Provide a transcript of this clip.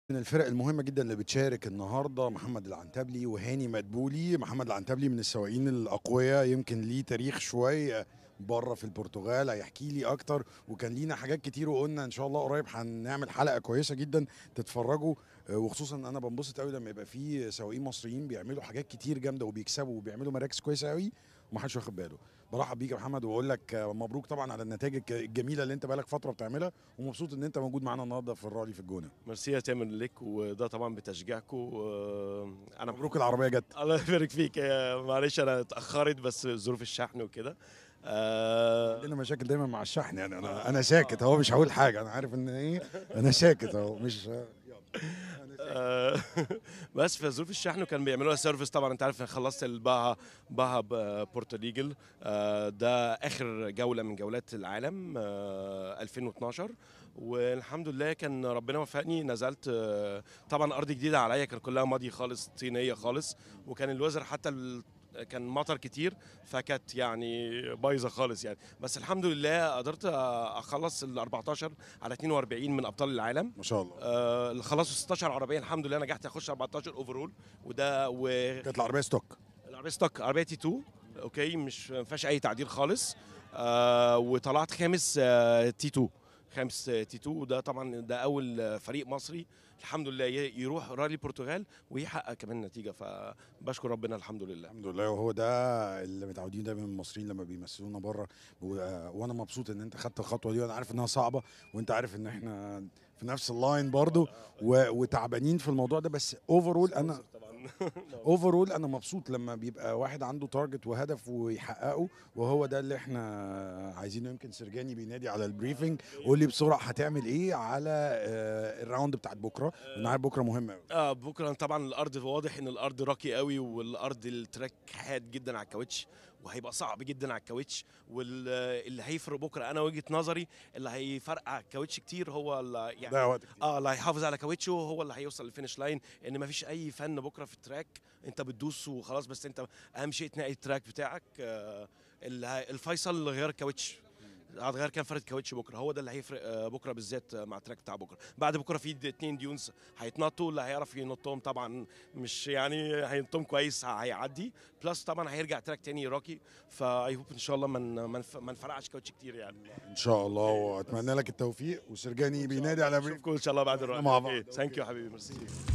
من الفرق المهمة جدًا اللي بتشارك النهارده محمد العنتبلي وهاني مدبولي. محمد العنتبلي من السواقين الأقوياء، يمكن ليه تاريخ شوية برّه في البرتغال، هيحكي لي أكتر، وكان لينا حاجات كتير وقُلنا إن شاء الله قريب هنعمل حلقة كويسة جدًا تتفرّجوا. وخصوصًا أنا بانبسط أوي لمّا يبقى في سواقين مصريين بيعملوا حاجات كتير جامدة وبيكسبوا وبيعملوا مراكز كويسة أوي وما حدش واخد باله. بارحّب بيك يا محمد وباقول لك مبروك طبعًا على النتايج الجميلة اللي أنت بقى لك فترة بتعملها، ومبسوط إن أنت موجود معانا النهارده في الرالي في الجونة. ميرسي يا تامر ليك، وده طبعا بتشجيعكم. انا مبروك العربية جت. الله يبارك فيك. معلش انا اتاخرت بس ظروف الشحن وكده. آه، عندنا مشاكل دايما مع الشحن، يعني انا ساكت اهو، مش هقول حاجه، انا عارف ان ايه. انا ساكت اهو، مش يلا. انا ساكت. آه، بس في ظروف الشحن كان بيعملوا لها سيرفيس. طبعا انت عارف، انا خلصت الباها بورتاليجل. ده اخر جوله من جولات العالم 2012. والحمد لله كان ربنا وفقني، نزلت. طبعا ارض جديده عليا، كان كلها ماضي خالص، طينيه خالص. وكان الوزر حتى كان مطر كتير، فكانت يعني بايظه خالص يعني. بس الحمد لله قدرت اخلص ال 14 على 42 من ابطال العالم. ما شاء الله. اللي خلصوا 16 عربيه، الحمد لله نجحت اخش 14 اوفرول. وده كانت العربيه ستوك. العربيه ستوك، عربيه تي 2. اوكي، مش ما فيهاش اي تعديل خالص. وطلعت خامس تي 2. خامس تي 2، وده طبعا ده اول فريق مصري الحمد لله يروح رالي البرتغال ويحقق كمان نتيجه، فبشكر ربنا الحمد لله. الحمد لله، وهو ده اللي متعودين دايما من المصريين لما بيمثلونا بره. وانا مبسوط ان انت خدت الخطوه دي، وانا عارف انها صعبه، وانت عارف ان احنا في نفس اللاين برضو وتعبانين في الموضوع ده، بس اوفرول انا سبونسر طبعا. اوفرول انا مبسوط لما بيبقى واحد عنده تارجت وهدف ويحققه، وهو ده اللي احنا عايزينه. يمكن سرجاني بينادي على البريفنج، قول لي بسرعه هتعمل ايه على الراوند بتاعت بكره، لان عارف بكره مهم قوي. بكره طبعا الارض، واضح ان الارض راقي قوي، والارض التراك حاد جدا على الكاوتش، وهيبقى صعب جدا على الكاوتش. واللي هيفرق بكره انا وجهه نظري، اللي هيفرقع على الكاوتش كتير هو اللي ده يعني وقت كتير. اللي هيحافظ على كاوتشه هو اللي هيوصل للفينش لاين. ان مفيش اي فن بكره في التراك، انت بتدوس وخلاص، بس انت اهم شيء تنقي التراك بتاعك. الفيصل غير الكاوتش، هتغير كام فرد كاوتش بكره، هو ده اللي هيفرق بكره بالذات مع التراك بتاع بكره. بعد بكره في اتنين ديونز هيتنطوا، اللي هيعرف ينطهم طبعا مش يعني هينطهم كويس هيعدي. بلس طبعا هيرجع تراك تاني راكي. فاي هوب ان شاء الله ما نفرقعش كاوتش كتير يعني. ان شاء الله، واتمنى لك التوفيق، وسرجاني بينادي على بريف. اشوفكم ان شاء الله بعد احنا الرالي. مع اوكي، بعض. ثانك اوكي. يو حبيبي، ميرسي.